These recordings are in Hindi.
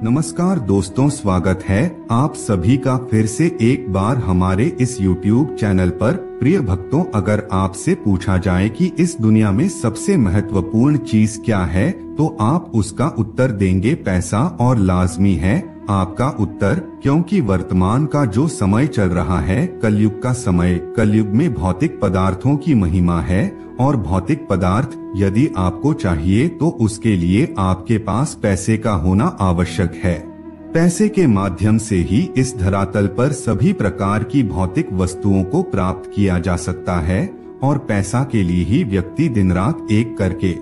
नमस्कार दोस्तों, स्वागत है आप सभी का फिर से एक बार हमारे इस YouTube चैनल पर। प्रिय भक्तों, अगर आपसे पूछा जाए कि इस दुनिया में सबसे महत्वपूर्ण चीज क्या है, तो आप उसका उत्तर देंगे पैसा, और लाजमी है आपका उत्तर, क्योंकि वर्तमान का जो समय चल रहा है कलयुग का समय, कलयुग में भौतिक पदार्थों की महिमा है, और भौतिक पदार्थ यदि आपको चाहिए तो उसके लिए आपके पास पैसे का होना आवश्यक है। पैसे के माध्यम से ही इस धरातल पर सभी प्रकार की भौतिक वस्तुओं को प्राप्त किया जा सकता है, और पैसा के लिए ही व्यक्ति दिन रात एक करके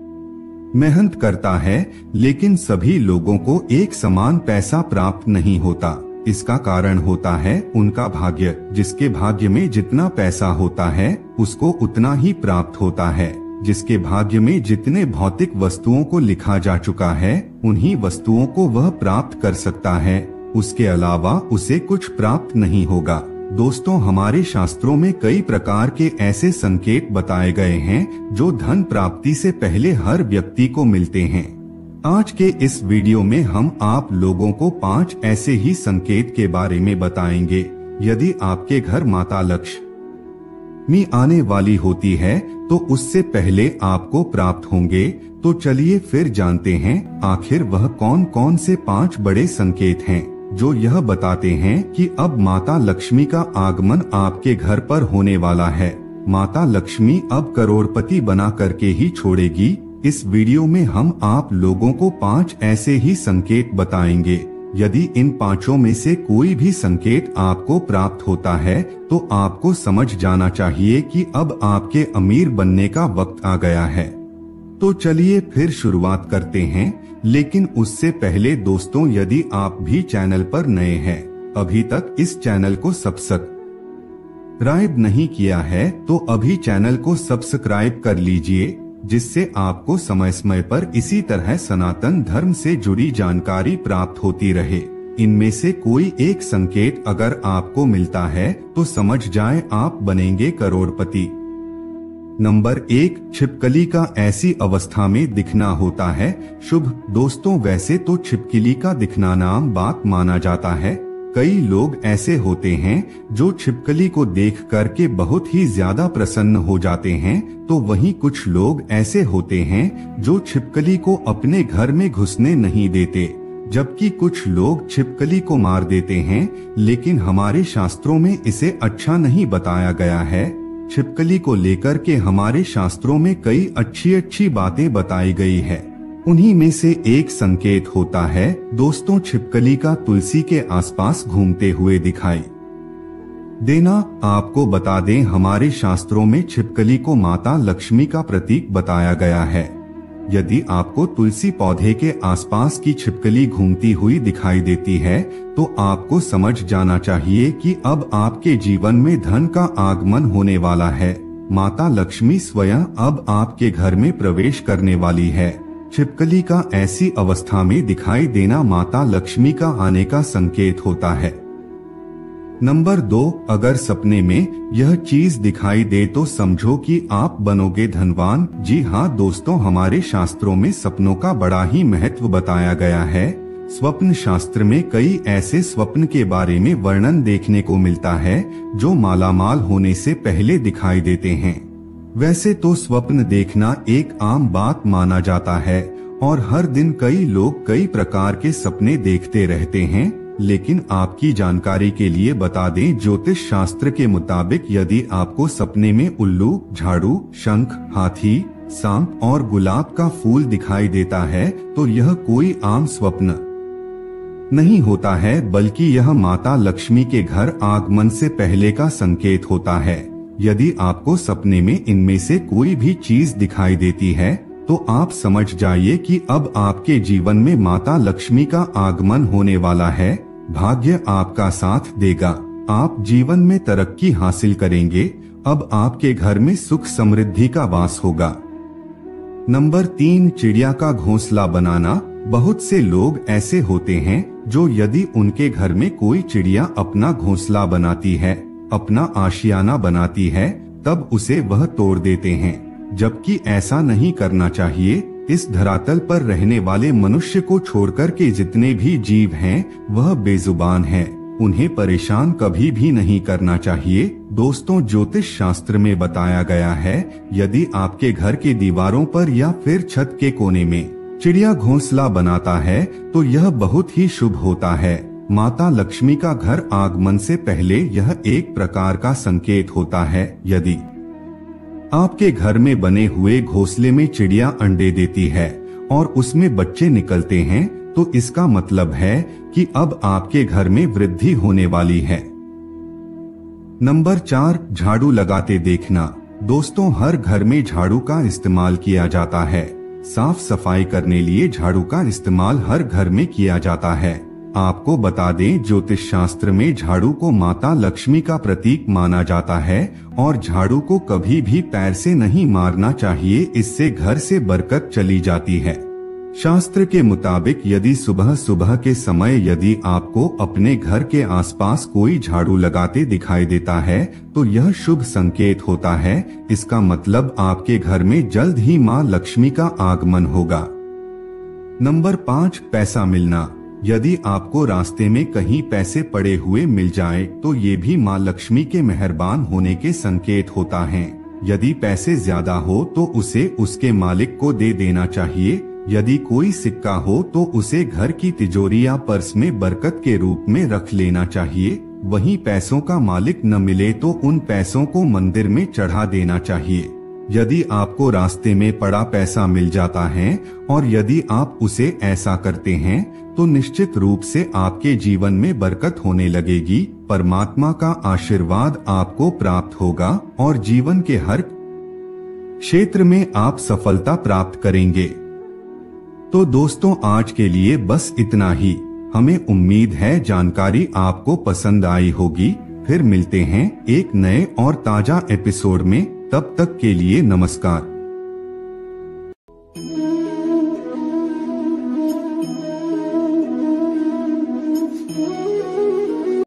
मेहनत करता है, लेकिन सभी लोगों को एक समान पैसा प्राप्त नहीं होता। इसका कारण होता है उनका भाग्य। जिसके भाग्य में जितना पैसा होता है उसको उतना ही प्राप्त होता है। जिसके भाग्य में जितने भौतिक वस्तुओं को लिखा जा चुका है उन्हीं वस्तुओं को वह प्राप्त कर सकता है, उसके अलावा उसे कुछ प्राप्त नहीं होगा। दोस्तों, हमारे शास्त्रों में कई प्रकार के ऐसे संकेत बताए गए हैं जो धन प्राप्ति से पहले हर व्यक्ति को मिलते हैं। आज के इस वीडियो में हम आप लोगों को 5 ऐसे ही संकेत के बारे में बताएंगे। यदि आपके घर माता लक्ष्मी आने वाली होती है तो उससे पहले आपको प्राप्त होंगे। तो चलिए फिर जानते हैं आखिर वह कौन कौन से 5 बड़े संकेत हैं जो यह बताते हैं कि अब माता लक्ष्मी का आगमन आपके घर पर होने वाला है। माता लक्ष्मी अब करोड़पति बना करके ही छोड़ेगी। इस वीडियो में हम आप लोगों को 5 ऐसे ही संकेत बताएंगे। यदि इन 5 में से कोई भी संकेत आपको प्राप्त होता है तो आपको समझ जाना चाहिए कि अब आपके अमीर बनने का वक्त आ गया है। तो चलिए फिर शुरुआत करते हैं, लेकिन उससे पहले दोस्तों, यदि आप भी चैनल पर नए हैं, अभी तक इस चैनल को सब्सक्राइब नहीं किया है तो अभी चैनल को सब्सक्राइब कर लीजिए, जिससे आपको समय समय पर इसी तरह सनातन धर्म से जुड़ी जानकारी प्राप्त होती रहे। इनमें से कोई एक संकेत अगर आपको मिलता है तो समझ जाएं आप बनेंगे करोड़पति। नंबर 1, छिपकली का ऐसी अवस्था में दिखना होता है शुभ। दोस्तों, वैसे तो छिपकली का दिखना नाम बात माना जाता है। कई लोग ऐसे होते हैं जो छिपकली को देख करके बहुत ही ज्यादा प्रसन्न हो जाते हैं, तो वहीं कुछ लोग ऐसे होते हैं जो छिपकली को अपने घर में घुसने नहीं देते, जबकि कुछ लोग छिपकली को मार देते हैं। लेकिन हमारे शास्त्रों में इसे अच्छा नहीं बताया गया है। छिपकली को लेकर के हमारे शास्त्रों में कई अच्छी बातें बताई गई है। उन्हीं में से एक संकेत होता है दोस्तों, छिपकली का तुलसी के आसपास घूमते हुए दिखाई देना। आपको बता दें, हमारे शास्त्रों में छिपकली को माता लक्ष्मी का प्रतीक बताया गया है। यदि आपको तुलसी पौधे के आसपास की छिपकली घूमती हुई दिखाई देती है तो आपको समझ जाना चाहिए कि अब आपके जीवन में धन का आगमन होने वाला है। माता लक्ष्मी स्वयं अब आपके घर में प्रवेश करने वाली है। छिपकली का ऐसी अवस्था में दिखाई देना माता लक्ष्मी का आने का संकेत होता है। नंबर 2, अगर सपने में यह चीज दिखाई दे तो समझो कि आप बनोगे धनवान। जी हाँ दोस्तों, हमारे शास्त्रों में सपनों का बड़ा ही महत्व बताया गया है। स्वप्न शास्त्र में कई ऐसे स्वप्न के बारे में वर्णन देखने को मिलता है जो मालामाल होने से पहले दिखाई देते हैं। वैसे तो स्वप्न देखना एक आम बात माना जाता है और हर दिन कई लोग कई प्रकार के सपने देखते रहते हैं, लेकिन आपकी जानकारी के लिए बता दें, ज्योतिष शास्त्र के मुताबिक यदि आपको सपने में उल्लू, झाड़ू, शंख, हाथी, सांप और गुलाब का फूल दिखाई देता है तो यह कोई आम स्वप्न नहीं होता है, बल्कि यह माता लक्ष्मी के घर आगमन से पहले का संकेत होता है। यदि आपको सपने में इनमें से कोई भी चीज दिखाई देती है तो आप समझ जाइए कि अब आपके जीवन में माता लक्ष्मी का आगमन होने वाला है। भाग्य आपका साथ देगा, आप जीवन में तरक्की हासिल करेंगे। अब आपके घर में सुख समृद्धि का वास होगा। नंबर 3, चिड़िया का घोंसला बनाना। बहुत से लोग ऐसे होते हैं जो यदि उनके घर में कोई चिड़िया अपना घोंसला बनाती है, अपना आशियाना बनाती है, तब उसे वह तोड़ देते हैं, जबकि ऐसा नहीं करना चाहिए। इस धरातल पर रहने वाले मनुष्य को छोड़कर के जितने भी जीव हैं वह बेजुबान हैं। उन्हें परेशान कभी भी नहीं करना चाहिए। दोस्तों, ज्योतिष शास्त्र में बताया गया है, यदि आपके घर के दीवारों पर या फिर छत के कोने में चिड़िया घोंसला बनाता है तो यह बहुत ही शुभ होता है। माता लक्ष्मी का घर आगमन से पहले यह एक प्रकार का संकेत होता है। यदि आपके घर में बने हुए घोंसले में चिड़िया अंडे देती है और उसमें बच्चे निकलते हैं तो इसका मतलब है कि अब आपके घर में वृद्धि होने वाली है। नंबर 4, झाड़ू लगाते देखना। दोस्तों, हर घर में झाड़ू का इस्तेमाल किया जाता है। साफ सफाई करने लिए झाड़ू का इस्तेमाल हर घर में किया जाता है। आपको बता दें, ज्योतिष शास्त्र में झाड़ू को माता लक्ष्मी का प्रतीक माना जाता है और झाड़ू को कभी भी पैर से नहीं मारना चाहिए, इससे घर से बरकत चली जाती है। शास्त्र के मुताबिक यदि सुबह सुबह के समय यदि आपको अपने घर के आसपास कोई झाड़ू लगाते दिखाई देता है तो यह शुभ संकेत होता है। इसका मतलब आपके घर में जल्द ही मां लक्ष्मी का आगमन होगा। नंबर 5, पैसा मिलना। यदि आपको रास्ते में कहीं पैसे पड़े हुए मिल जाए तो ये भी मां लक्ष्मी के मेहरबान होने के संकेत होता है। यदि पैसे ज्यादा हो तो उसे उसके मालिक को दे देना चाहिए। यदि कोई सिक्का हो तो उसे घर की तिजोरी या पर्स में बरकत के रूप में रख लेना चाहिए। वहीं पैसों का मालिक न मिले तो उन पैसों को मंदिर में चढ़ा देना चाहिए। यदि आपको रास्ते में पड़ा पैसा मिल जाता है और यदि आप उसे ऐसा करते हैं तो निश्चित रूप से आपके जीवन में बरकत होने लगेगी। परमात्मा का आशीर्वाद आपको प्राप्त होगा और जीवन के हर क्षेत्र में आप सफलता प्राप्त करेंगे। तो दोस्तों, आज के लिए बस इतना ही। हमें उम्मीद है जानकारी आपको पसंद आई होगी। फिर मिलते हैं एक नए और ताजा एपिसोड में। तब तक के लिए नमस्कार।